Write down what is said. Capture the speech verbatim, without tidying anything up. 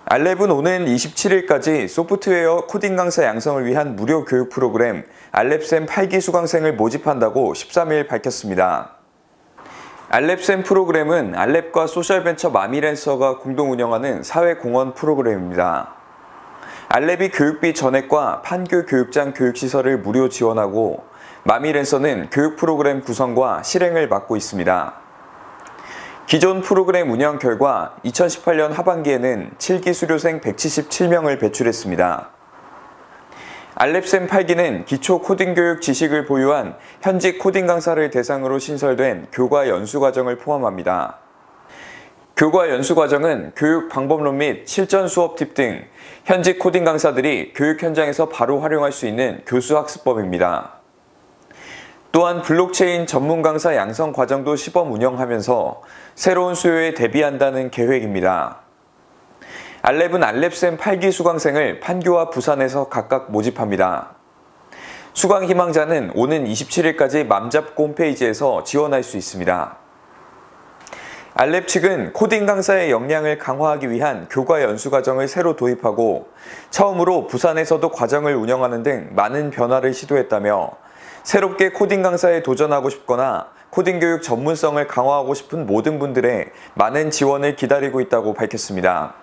알랩은 오는 이십칠일까지 소프트웨어 코딩 강사 양성을 위한 무료 교육 프로그램 알랩쌤 팔 기 수강생을 모집한다고 십삼일 밝혔습니다. 알랩쌤 프로그램은 알랩과 소셜벤처 마미랜서가 공동 운영하는 사회공헌 프로그램입니다. 알랩이 교육비 전액과 판교 교육장 교육시설을 무료 지원하고 마미랜서는 교육 프로그램 구성과 실행을 맡고 있습니다. 기존 프로그램 운영 결과 이천십팔년 하반기에는 칠 기 수료생 백칠십칠 명을 배출했습니다. 알랩쌤 팔 기는 기초 코딩 교육 지식을 보유한 현직 코딩 강사를 대상으로 신설된 교과 연수 과정을 포함합니다. 교과 연수 과정은 교육 방법론 및 실전 수업 팁 등 현직 코딩 강사들이 교육 현장에서 바로 활용할 수 있는 교수 학습법입니다. 또한 블록체인 전문 강사 양성 과정도 시범 운영하면서 새로운 수요에 대비한다는 계획입니다. 알랩은 알랩쌤 팔 기 수강생을 판교와 부산에서 각각 모집합니다. 수강 희망자는 오는 이십칠일까지 맘잡고 홈페이지에서 지원할 수 있습니다. 알랩 측은 코딩 강사의 역량을 강화하기 위한 교과 연수 과정을 새로 도입하고 처음으로 부산에서도 과정을 운영하는 등 많은 변화를 시도했다며 새롭게 코딩 강사에 도전하고 싶거나 코딩 교육 전문성을 강화하고 싶은 모든 분들의 많은 지원을 기다리고 있다고 밝혔습니다.